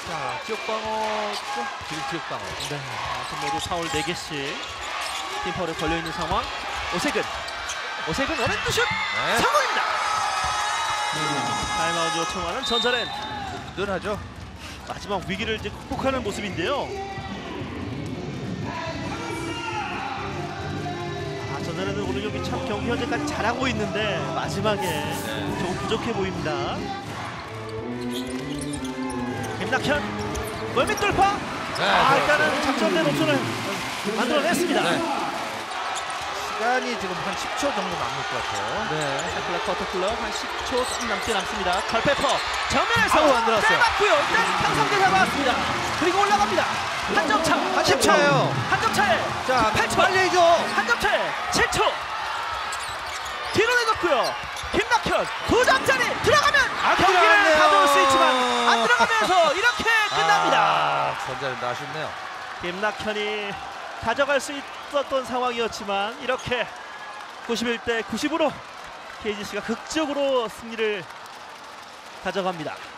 자, 지역방어죠? 지금 지역방어. 네. 모두 파울 4개씩 팀 파울에 걸려있는 상황. 오세근 원핸드 슛! 네. 성공입니다! 타임아웃 요청하는 전자랜드. 든든하죠? 마지막 위기를 이제 극복하는 모습인데요. 전자랜드 오늘 경기 참 경기 현재까지 잘하고 있는데 마지막에 조금 부족해 보입니다. 김낙현 골밑 돌파. 일단은 작전된 옵션을 만들어냈습니다. 네. 시간이 지금 한 10초 정도 남을 것 같아요. 네, 샤클락 커터클럽 한 10초 좀 남지 않습니다. 칼페퍼 정면에서 아우, 안 들어갔어요. 짧았고요. 일단 강성대 잡아왔습니다. 그리고 올라갑니다. 한 점 차. 한 점 차예요. 한 점 차에. 자, 8초. 빨리 해줘. 한 점 차에 7초. 뒤로 내줬고요. 김낙현 2점짜리 들어가면 경기를 들어갔네요. 가져올 수 있지만 안 들어가면서 이렇게 끝납니다. 전자랜드 아쉽네요. 김낙현이 가져갈 수 있었던 상황이었지만 이렇게 91대 90으로 KGC가 극적으로 승리를 가져갑니다.